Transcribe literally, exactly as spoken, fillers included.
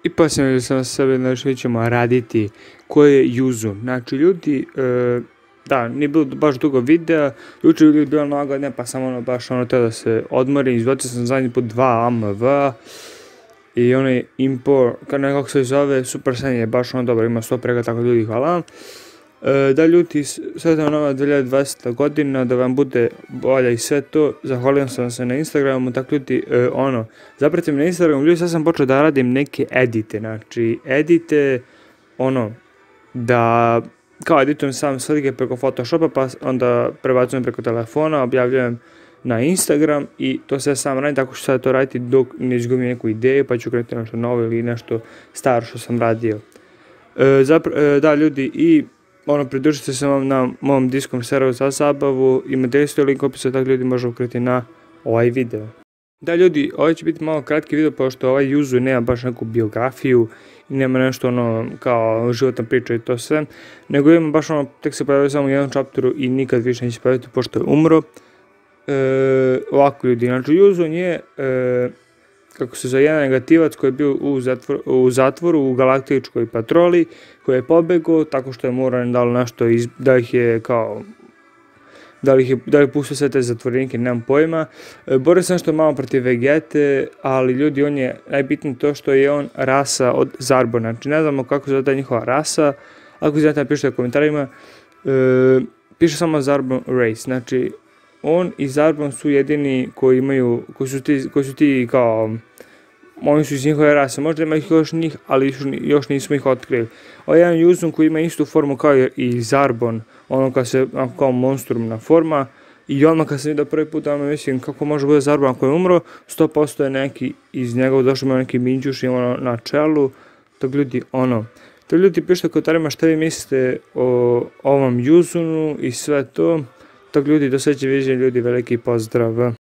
I posljedno sam sebe, znači, mi ćemo raditi ko je Yuzu. Znači, ljudi, e, da, nije bilo baš dugo videa, jučer je bilo nova godina, pa sam ono baš ono teo da se odmorim, izbacio sam zadnji put dva A M V i onaj import, kad nekako se zove, Super Saiyan je baš ono dobro, ima sto prega, tako ljudi, hvala vam. E, da ljudi, sve to nova dvije hiljade dvadeseta godina, da vam bude bolja i sve to, zahvaljujem sam se na Instagramu, tako ljudi, e, ono, zapratite me na Instagramu, ljudi, sad sam počeo da radim neke edite, znači, edite, ono, da, kao editujem sam slike preko Photoshopa, pa onda prebacujem preko telefona, objavljujem na Instagram i to sve sam radim, tako što sad to raditi dok ne izgubim neku ideju, pa ću krenuti nešto novo ili nešto staro što sam radio. E, zapra, e, da, ljudi, i ono, pridružite se vam na mom Discord serveru za zabavu, imate isto link u opisu, tako ljudi možemo krenuti na ovaj video. Da, ljudi, ovaj će biti malo kratki video, pošto ovaj Yuzu nema baš neku biografiju i nema nešto ono kao životna priča i to sve, nego ima baš ono, tek se pojavio samo u jednom chapteru i nikad više neće pojaviti pošto je umro. E, ovako, ljudi, znači Yuzu je, e, kako se zove, jedan negativac koji je bio u, zatvor, u zatvoru u galaktičkoj patroli, koji je pobegao tako što je Muran dal nešto, iz, da ih je kao, da li ih je, da li je pustio sve te zatvorenike, nemam pojma. E, borio se nešto malo protiv Vegete, ali ljudi, on je najbitnije to što je on rasa od Zarbona, znači ne znamo kako se zove ta njihova rasa, ako znate napišite u komentarima, e, piše samo Zarbon Race, znači on i Zarbon su jedini koji imaju, koji su ti, koji su ti kao, oni su iz njihove rase, možda ima ih još njih, ali još nismo ih otkrili. Ovo je jedan Yuzu koji ima istu formu kao i Zarbon, ono kad se, kao monstrumna forma, i odmah kad sam vidio prvi put, ono mislim kako može bude Zarbon ako je umro, sto posto je neki iz njega došao ima neki minđuš i ono na čelu, tako ljudi, ono. To ljudi pišite u komentarima šta vi mislite o ovom Yuzunu i sve to. Tako ljudi, do sljedeće viđenja, ljudi, veliki pozdrav.